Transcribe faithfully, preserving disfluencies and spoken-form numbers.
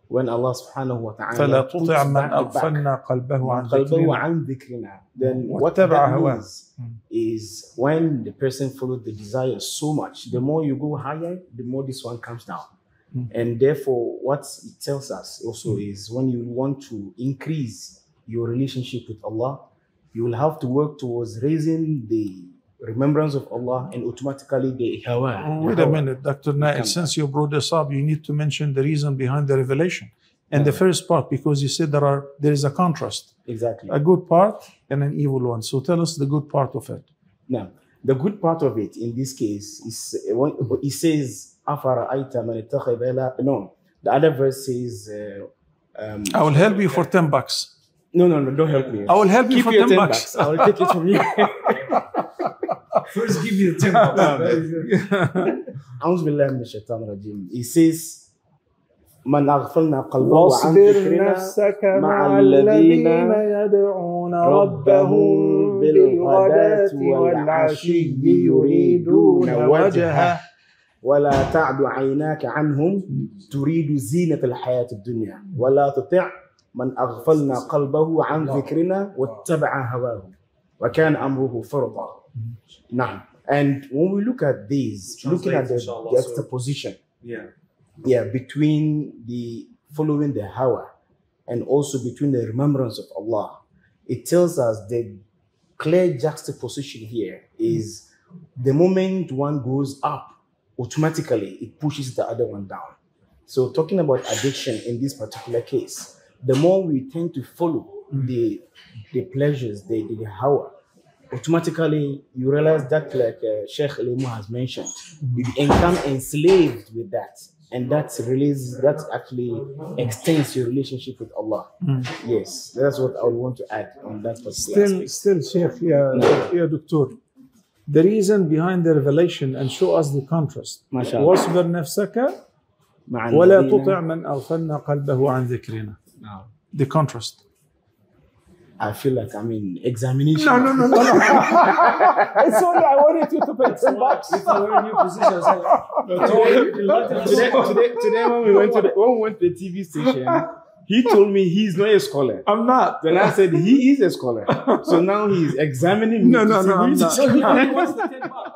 when Allah subhanahu wa ta'ala فلا تطع من أغفلنا قلبه عن ذكرنا, then what that means is when the person follows the desire so much, the more you go higher, the more this one comes down. Mm. And therefore, what it tells us also mm. is when you want to increase your relationship with Allah, you will have to work towards raising the remembrance of Allah and automatically the hawa. Oh, wait a minute, Doctor Nail, since you brought this up, you need to mention the reason behind the revelation. And yeah. the first part, because you said there are there is a contrast. Exactly. A good part and an evil one. So tell us the good part of it. Now, the good part of it in this case is when it says, no, the other verse says, uh, um, I will help you for ten bucks. No, no, no, don't help me. I will help Keep you for ten, ten bucks. bucks. I will take it from you. First, give me the ten bucks. He says, من أغفلنا قلبه عن ذكرنا مع الذين يدعون ربهم بالغداة والعشي يريدون وجهه ولا تعد عيناك عنهم تريد زينة الحياة الدنيا ولا تطع من أغفلنا قلبه عن ذكرنا واتبع هواه وكان أمره فرطا. Now, and when we look at these, looking at the juxtaposition, yeah. Yeah, between the following the hawa and also between the remembrance of Allah, it tells us the clear juxtaposition here is the moment one goes up, automatically it pushes the other one down. So talking about addiction in this particular case, the more we tend to follow mm. the, the pleasures, the, the, the hawa, automatically you realize that, like uh, Sheikh Elimu has mentioned, you become enslaved with that. And that releases, that actually extends your relationship with Allah. Mm. Yes, that's what I would want to add on that particular Still, aspect. still, Sheikh, yeah, no. yeah, Doctor. The reason behind the revelation and show us the contrast. واصبر نفسك ولا تطع من أغفلنا قلبه عن ذكرنا. The contrast. I feel like I'm in examination. No, no, no, no, no. It's only I wanted you to pay ten bucks. If you were in your position, I said, today, today, today when we went to the when we went to the T V station, he told me he's not a scholar. I'm not. Then I said he is a scholar. So now he's examining me. No, no, no, I'm not. so he wants the ten bucks.